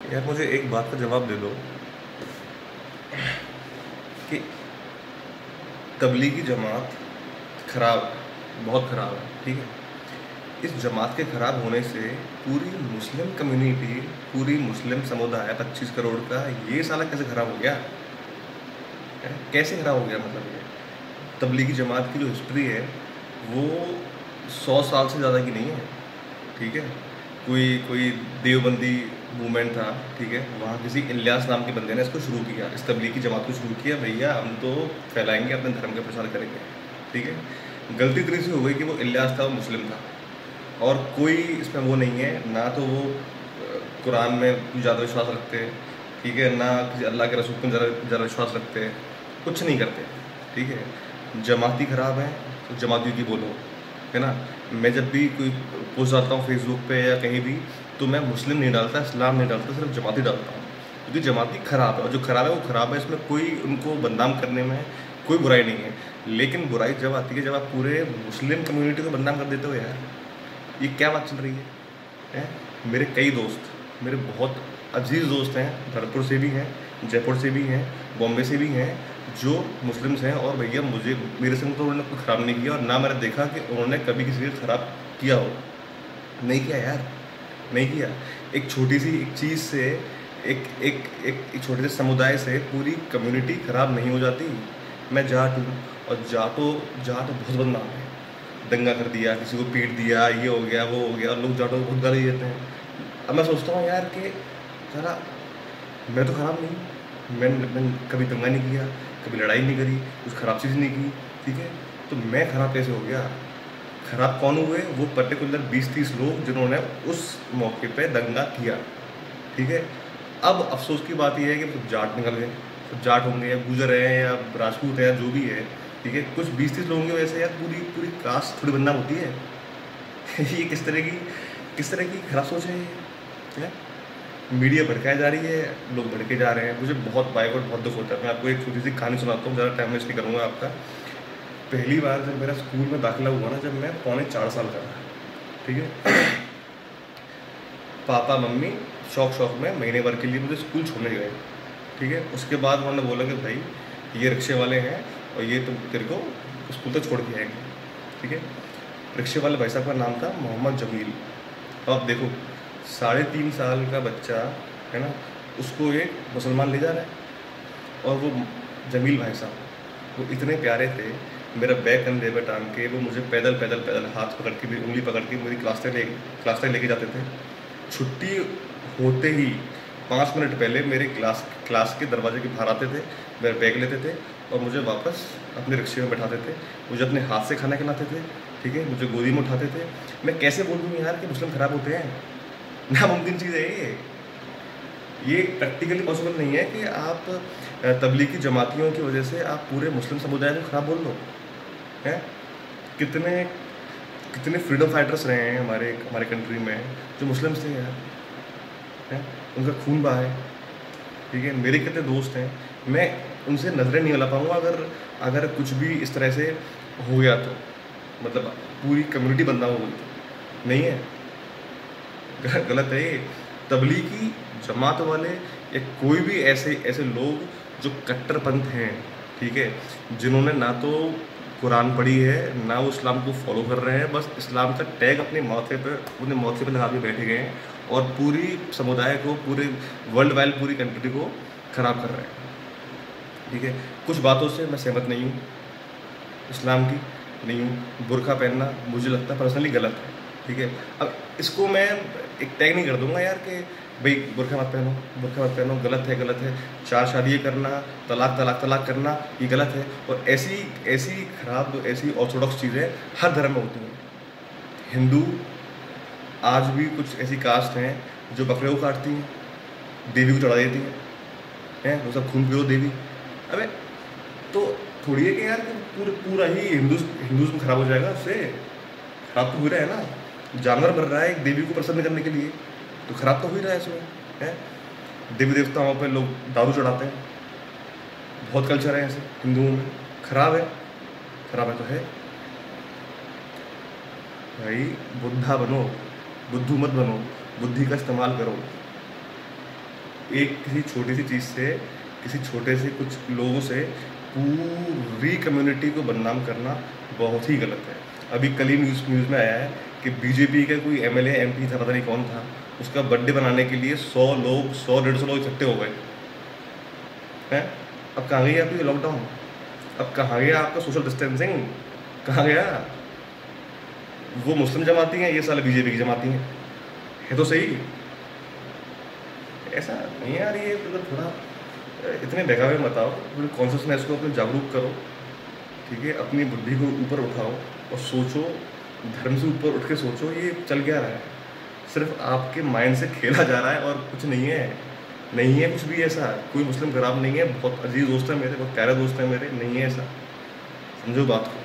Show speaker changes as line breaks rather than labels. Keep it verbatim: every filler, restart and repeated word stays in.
यार मुझे एक बात का जवाब दे दो कि तबलीगी जमात खराब है, बहुत खराब है, ठीक है। इस जमात के खराब होने से पूरी मुस्लिम कम्युनिटी, पूरी मुस्लिम समुदाय पच्चीस करोड़ का, ये साला कैसे खराब हो गया है? कैसे खराब हो गया? मतलब ये तबलीगी जमात की जो हिस्ट्री है वो सौ साल से ज़्यादा की नहीं है, ठीक है। कोई कोई देवबंदी मूवमेंट था, ठीक है। वहाँ किसी इलियास नाम के बंदे ने इसको शुरू किया, इस तबलीगी जमात को शुरू किया। भैया हम तो फैलाएंगे, अपने धर्म का प्रचार करेंगे, ठीक है। गलती इतनी सी हो गई कि वो इलियास था, वो मुस्लिम था, और कोई इसमें वो नहीं है ना, तो वो अ, कुरान में ज़्यादा विश्वास रखते हैं, ठीक है, ना किसी अल्लाह के रसूल पर ज़्यादा ज़्यादा विश्वास रखते हैं, कुछ नहीं करते, ठीक है। जमाती ख़राब है तो जमातियों की बोलो, है ना। मैं जब भी कोई पोस्ट डालता हूँ फेसबुक पे या कहीं भी, तो मैं मुस्लिम नहीं डालता, इस्लाम नहीं डालता, सिर्फ जमाती डालता हूँ, क्योंकि जमाती ख़राब है, और जो ख़राब है वो ख़राब है। इसमें कोई उनको बदनाम करने में कोई बुराई नहीं है, लेकिन बुराई जब आती है जब आप पूरे मुस्लिम कम्युनिटी को बदनाम कर देते हो। यार ये क्या बात चल रही है, हैं? मेरे कई दोस्त, मेरे बहुत अजीज़ दोस्त हैं, भरतपुर से भी हैं, जयपुर से भी हैं, बॉम्बे से भी हैं, जो मुस्लिम्स हैं, और भैया मुझे, मेरे संग तो उन्होंने कुछ ख़राब नहीं किया, और ना मैंने देखा कि उन्होंने कभी किसी को ख़राब किया हो। नहीं किया यार, नहीं किया। एक छोटी सी एक चीज़ से, एक एक एक, एक छोटे से समुदाय से पूरी कम्युनिटी ख़राब नहीं हो जाती। मैं जाट हूँ, और जाटो जाट बहुत बदनाम है, दंगा कर दिया, किसी को पीट दिया, ये हो गया, वो हो गया, और लोग जाटों को बहुत गाली देते हैं। अब मैं सोचता हूँ यार कि साला मैं तो ख़राब नहीं, मैं, मैं कभी दंगा नहीं किया, कभी लड़ाई नहीं करी, कुछ ख़राब चीज़ नहीं की, ठीक है। तो मैं ख़राब कैसे हो गया? ख़राब कौन हुए? वो पर्टिकुलर बीस तीस लोग जिन्होंने उस मौके पे दंगा किया, ठीक है। अब अफसोस की बात यह है कि सब जाट निकल गए, सब जाट होंगे या गुजर हैं या राजपूत हैं, जो भी है, ठीक है। कुछ बीस तीस लोगों की वजह से यार पूरी पूरी कास्ट थोड़ी बदनाम होती है। ये किस तरह की किस तरह की खराब सोच है ये, है? मीडिया भड़काई जा रही है, लोग भड़के जा रहे हैं। मुझे बहुत बाइक और बहुत दुख होता है। मैं आपको एक छोटी सी कहानी सुनाता हूँ, ज़्यादा टाइम वेस्ट नहीं करूँगा आपका। पहली बार जब मेरा स्कूल में दाखिला हुआ ना, जब मैं पौने चार साल का था, ठीक है, पापा मम्मी शौक शौक में महीने भर के लिए मुझे स्कूल छोड़ने गए, ठीक है। उसके बाद उन्होंने बोला कि भाई ये रिक्शे वाले हैं, और ये तुम तेरे को स्कूल तक छोड़ के आएंगे, ठीक है। रिक्शे वाले भाई साहब का नाम था मोहम्मद जमील। अब आप देखो, साढ़े तीन साल का बच्चा, है ना, उसको एक मुसलमान ले जा रहा है, और वो जमील भाई साहब वो इतने प्यारे थे, मेरा बैग कंधे पर टांग के वो मुझे पैदल पैदल पैदल हाथ पकड़ के, मेरी उंगली पकड़ के मेरी क्लास तक ले क्लास तक लेके जाते थे। छुट्टी होते ही पाँच मिनट पहले मेरे क्लास क्लास के दरवाजे के बाहर आते थे, मेरा बैग लेते थे, और मुझे वापस अपने रिक्शे में बैठाते थे, मुझे अपने हाथ से खाना खिलाते थे, ठीक है, मुझे गोदी में उठाते थे। मैं कैसे बोल दूँ यार कि मुस्लिम ख़राब होते हैं? नामुमकिन चीज़ है ये ये प्रैक्टिकली पॉसिबल नहीं है कि आप तबलीगी जमातियों की वजह से आप पूरे मुस्लिम समुदाय को ख़राब बोल दो, हैं? कितने कितने फ्रीडम फाइटर्स रहे हैं हमारे हमारे कंट्री में जो मुस्लिम थे यार, हैं? उनका खून बहा है, ठीक है। मेरे कितने दोस्त हैं, मैं उनसे नज़रें नहीं मिला पाऊँगा अगर अगर कुछ भी इस तरह से हो गया तो, मतलब पूरी कम्युनिटी बदनाम हो गई तो। नहीं है, गलत है ये। तबलीगी जमात वाले या कोई भी ऐसे ऐसे लोग जो कट्टरपंथ हैं, ठीक है, जिन्होंने ना तो कुरान पढ़ी है, ना वो इस्लाम को फॉलो कर रहे हैं, बस इस्लाम का टैग अपने माथे पे अपने माथे पे लगा के बैठे गए हैं, और पूरी समुदाय को, पूरे वर्ल्ड वाइड पूरी कंट्री को ख़राब कर रहे हैं, ठीक है। कुछ बातों से मैं सहमत नहीं हूँ, इस्लाम की नहीं हूँ। बुर्का पहनना मुझे लगता है पर्सनली गलत है, ठीक है। अब इसको मैं एक टैग नहीं कर दूंगा यार कि भाई बुर्का मत पहनो, बुर्का मत पहनो, गलत है, गलत है। चार शादी करना, तलाक तलाक तलाक करना, ये गलत है। और ऐसी ऐसी खराब, ऐसी ऑर्थोडॉक्स चीज़ें हर धर्म में होती हैं। हिंदू आज भी कुछ ऐसी कास्ट हैं जो बकरे को काटती हैं, देवी को चढ़ा देती हैं, हैं वो सब खून पियो देवी। अबे तो थोड़ी है कि यार पूरा पूरा ही हिंदू हिंदुज़म खराब हो जाएगा उससे। खराब तो हो रहा है ना, जानवर मर रहा है एक देवी को प्रसन्न करने के लिए, तो खराब तो हो ही रहा है इसमें, है। देवी देवताओं पे लोग दारू चढ़ाते हैं, बहुत कल्चर है ऐसे हिंदुओं में। खराब है, खराब है तो है भाई। बुद्धा बनो, बुद्धू मत बनो, बुद्धि का इस्तेमाल करो। एक किसी छोटी सी चीज़ से, किसी छोटे से कुछ लोगों से पूरी कम्युनिटी को बदनाम करना बहुत ही गलत है। अभी कल ही न्यूज़ न्यूज़ में आया है कि बीजेपी का कोई एमएलए एमपी था, पता नहीं कौन था, उसका बर्थडे बनाने के लिए सौ लोग सौ डेढ़ सौ लोग इकट्ठे हो गए हैं। अब कहाँ गई आपकी लॉकडाउन? अब कहाँ गया आपका सोशल डिस्टेंसिंग? कहाँ गया? वो मुस्लिम जमाती हैं, ये साल बीजेपी की जमाती हैं, है तो सही। ऐसा नहीं यार, ये मतलब थोड़ा इतने बहकावे मत आओ, पूरी कॉन्शियसनेस को अपने जागरूक करो, ठीक है, अपनी बुद्धि को ऊपर उठाओ और सोचो, धर्म से ऊपर उठ के सोचो ये चल क्या रहा है। सिर्फ आपके माइंड से खेला जा रहा है और कुछ नहीं है, नहीं है कुछ भी ऐसा। कोई मुस्लिम खराब नहीं है, बहुत अजीज दोस्त है मेरे, बहुत प्यारे दोस्त हैं मेरे, नहीं है ऐसा, समझो बात को।